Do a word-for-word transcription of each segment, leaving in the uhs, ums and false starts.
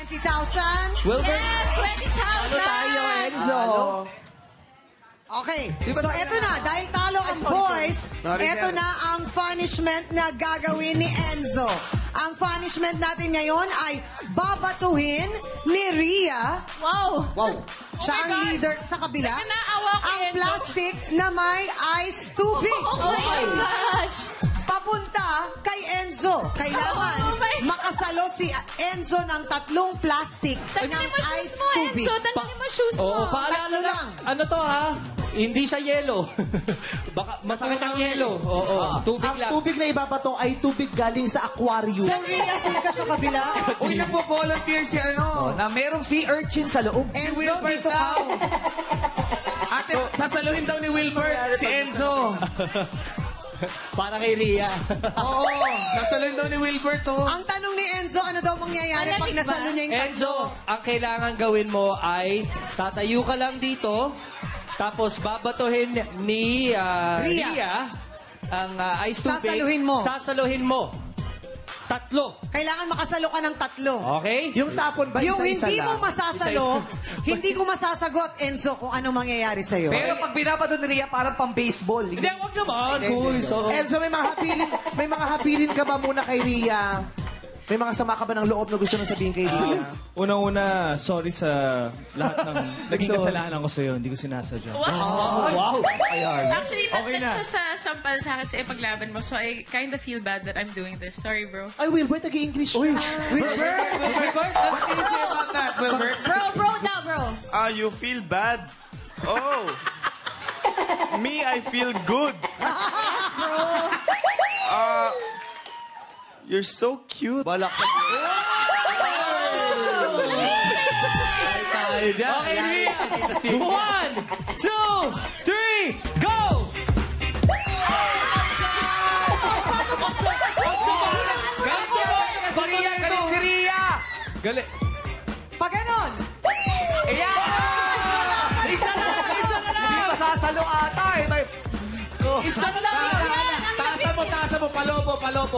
twenty thousand? Wilbur? Yes, twenty thousand! Ano tayo, Enzo? Okay, so eto na, dahil talo ang boys, eto na ang punishment na gagawin ni Enzo. Ang punishment natin ngayon ay babatuhin ni Rhea. Wow! Wow. Siya ang leader sa kabila. Ang plastic na may ice tubig. Oh my gosh! Papunta kay Enzo. Kailangan Oh my- makasalo si Enzo ng tatlong plastic Tanggalin ng mo shoes ice mo, tubig. Enzo! Tanggalin mo shoes mo! Oo, paalala Tatlo lang. lang. Ano to ha? Hindi siya yelo. Baka masakit ang yelo. Oo, tubig Ang lang. tubig na ibabato ay tubig galing sa aquarium. So, Rhea, doon ka sa kabila. Uy, nagpo-volunteer si ano. Na merong sea urchin sa loob. Enzo, dito ka. Ate, sasaluhin daw ni Wilbur si Enzo. Para kay Rhea. Oo, nasaluhin daw ni Wilbur to. Ang tanong ni Enzo, ano daw mangyayari pag Malamig ba? nasalo niya yung tatlo? Enzo, ang kailangan gawin mo ay tatayo ka lang dito, tapos babatuhin ni ah, Rhea. Rhea ang ah, ice tubig. Sasaluhin mo. Sasaluhin mo. Tatlo. Kailangan makasalo ka ng tatlo. Okay? Yung tapon ba Yung isa-isa hindi lang? mo masasalo, hindi ko masasagot, Enzo, kung ano mangyayari sa'yo. Pero pag binabato ni Rhea, parang pang-baseball. Hindi, wag naman. Cool. So, Enzo, may mga hapilin, may mga hapilin ka ba muna kay Rhea? May mga sama ka ba ng loob na gusto mong sabihin kay Rhea? Unang-una, sorry sa lahat ng naging kasalanan ko sa'yo. Hindi ko sinasadya. Wow! wow. Actually, not Okay na. siya sa sampal sa akin sa ipaglaban mo. So, I kind of feel bad that I'm doing this. Sorry, bro. Ay, Wilbur, nag-i-English na. Wilbur, What can you say about that, Wilbur? Bro, bro now, bro! Ah, you feel bad? Oh. Me, I feel good. Ah, you're so cute. Balak ka. Okay, Rhea. One, two, three, go! Rhea, galit si Rhea! Galit. pag ganon. Ayan! Isa na lang! Isa na Hindi lang! masasalo ata eh. May... Isa na lang! Taasan mo, taasan mo. Palobo, palobo.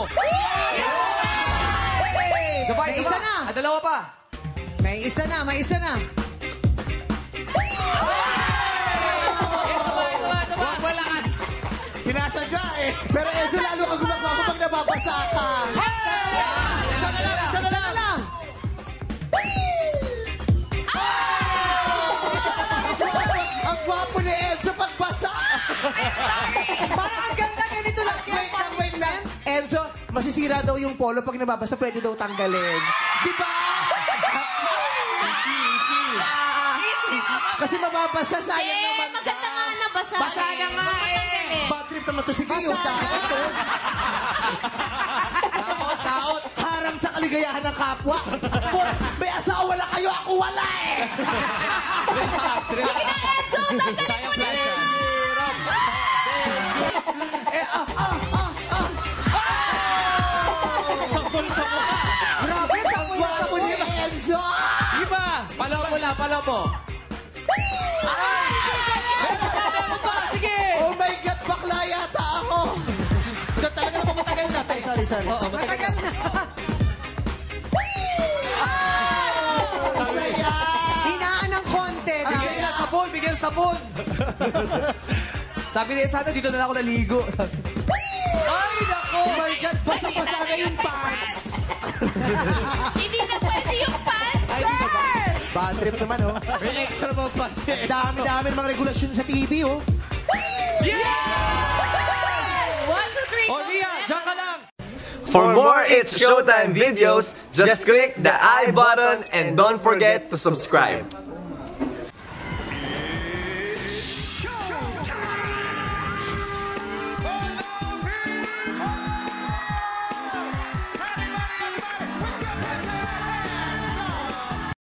Sabay, May isa na. Ah, dalawa pa. May isa na, may isa na. Huwag malakas. Sinasadya eh. Pero Enzo, lalo ka gumagawa pag nababasa ka. Isa na lang, isa na lang. Ang gwapo ni Enzo pagbasa. Parang ang ganda ganito lang yung Wait lang, wait lang. punishment. Enzo, masisira daw yung polo pag nababasa, pwede daw tanggalin. Di ba? Easy, easy. Kasi mababasa, sayang Eh, naman maganda nga na basa. Basa na nga eh. Bad trip naman to. Sige, yung taot to. Taot, taot. Harang sa kaligayahan ng kapwa. May asawa wala kayo, ako wala eh. Sige na, Enzo! Tanggalin mo na! Eh, ah, ah, ah, ah. Sapon sa mukha! Grabe, sa Ang gwapo ni Enzo. Iba! Palobo na, palobo. Sige! Oh my God, bakla yata ako. Ito talaga naman matagal na. Ay, sorry, sorry. Oo, matagal. matagal na. Ang saya. Hinaan ng konti. Bigyan dahil- na sabon, bigyan sabon. Sabi niya, sana dito na lang ako naligo. Ay, nako. Oh my God, basa-basa na yung pants. Hindi na pwede yung pants, Ay, dito ba? girl! Bad trip naman, oh. May extra pa pa. Dami-dami ng mga regulasyon sa T V, oh. One, two, three, O, go! Rhea, dyan ka lang! For more It's Showtime videos, just click the I button and don't forget to subscribe.